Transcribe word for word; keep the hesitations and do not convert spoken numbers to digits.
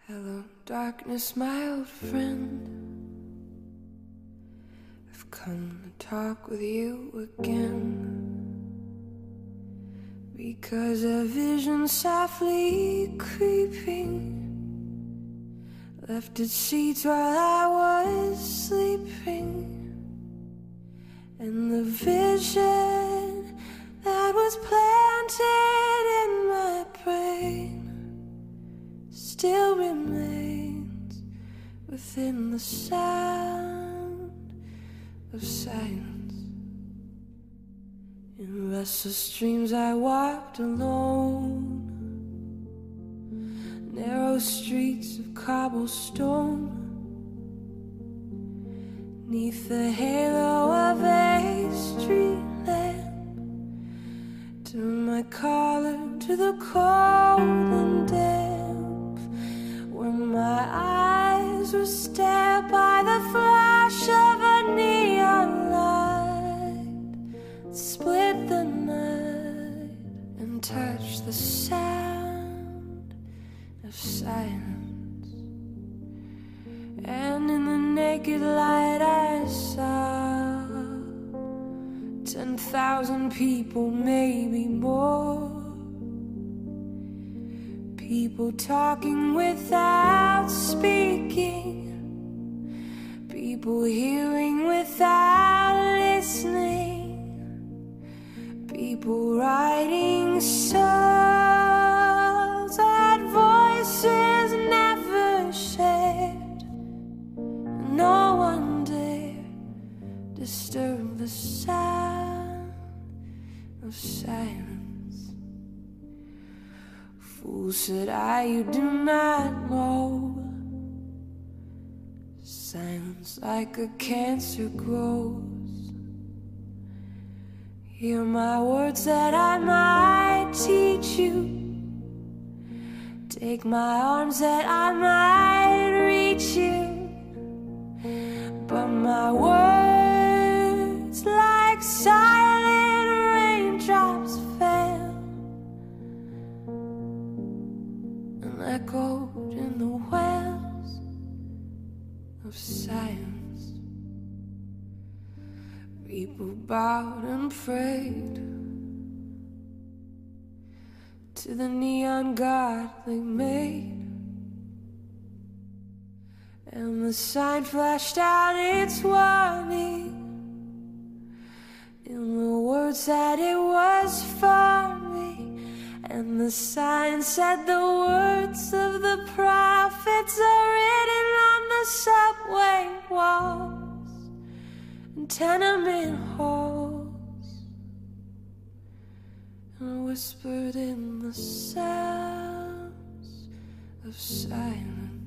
Hello, darkness, my old friend. I've come to talk with you again, because a vision softly creeping left its seeds while I was sleeping, and the vision that was planted in my brain still remains within the sound of silence. In restless dreams I walked alone, narrow streets of cobblestone, neath the halo of a street lamp. Turned my collar to the cold and damp, when my eyes were stared by the flash of a neon light, split the night and touched the sound of silence. And in the naked light I saw ten thousand people, maybe more. People talking without speaking, people hearing without listening, people writing songs that voices never shared. No one dare disturb the sound of silence. Fool, said I, you do not know. Silence like a cancer grows. Hear my words that I might teach you. Take my arms that I might reach you. But my words, like silent raindrops, fell and echoed in the wells of silence. People bowed and prayed to the neon god they made, and the sign flashed out its warning in the words that it was for me. And the sign said the words of the prophets are written on the subway walls and tenement halls, and whispered in the sounds of silence.